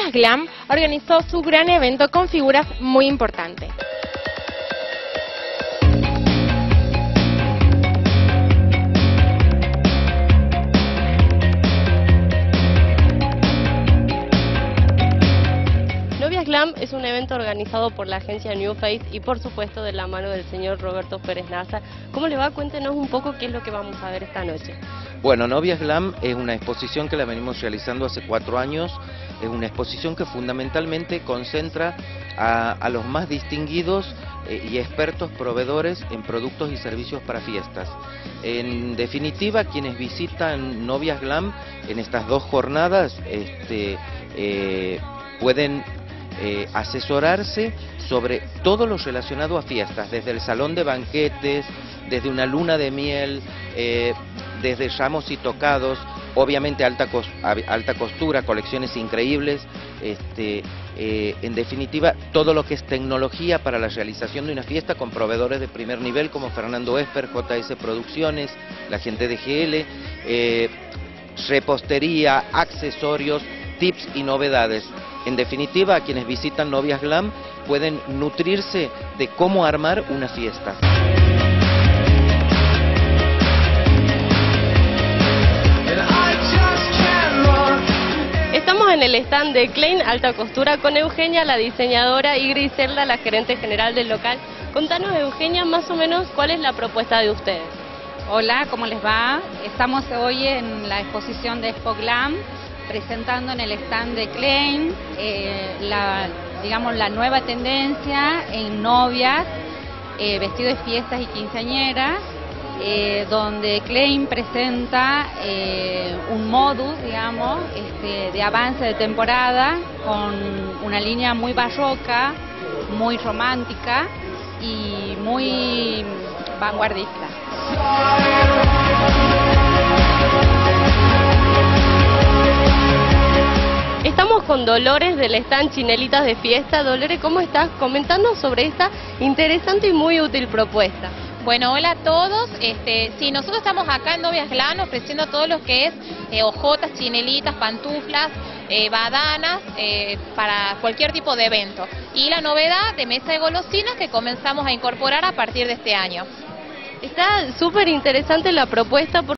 Novias Glam organizó su gran evento con figuras muy importantes. Novias Glam es un evento organizado por la agencia New Face y por supuesto de la mano del señor Roberto Pérez Naza. ¿Cómo le va? Cuéntenos un poco qué es lo que vamos a ver esta noche. Bueno, Novias Glam es una exposición que la venimos realizando hace 4 años. Es una exposición que fundamentalmente concentra a los más distinguidos y expertos proveedores en productos y servicios para fiestas. En definitiva, quienes visitan Novias Glam en estas 2 jornadas pueden asesorarse sobre todo lo relacionado a fiestas, desde el salón de banquetes, desde una luna de miel, desde ramos y tocados, obviamente alta costura, colecciones increíbles, en definitiva todo lo que es tecnología para la realización de una fiesta con proveedores de primer nivel como Fernando Esper, JS Producciones, la gente de GL, repostería, accesorios, tips y novedades. En definitiva, a quienes visitan Novias Glam pueden nutrirse de cómo armar una fiesta. Estamos en el stand de Klein Alta Costura con Eugenia, la diseñadora, y Griselda, la gerente general del local. Contanos, Eugenia, más o menos cuál es la propuesta de ustedes. Hola, ¿cómo les va? Estamos hoy en la exposición de Expo Glam, presentando en el stand de Klein la nueva tendencia en novias, vestido de fiestas y quinceañeras, donde Klein presenta un modus, digamos, de avance de temporada con una línea muy barroca, muy romántica y muy vanguardista. Estamos con Dolores del stand Chinelitas de Fiesta. Dolores, ¿cómo estás? Comentando sobre esta interesante y muy útil propuesta. Bueno, hola a todos. Sí, nosotros estamos acá en Novias Glam ofreciendo todo lo que es ojotas, chinelitas, pantuflas, badanas, para cualquier tipo de evento. Y la novedad de mesa de golosinas que comenzamos a incorporar a partir de este año. Está súper interesante la propuesta.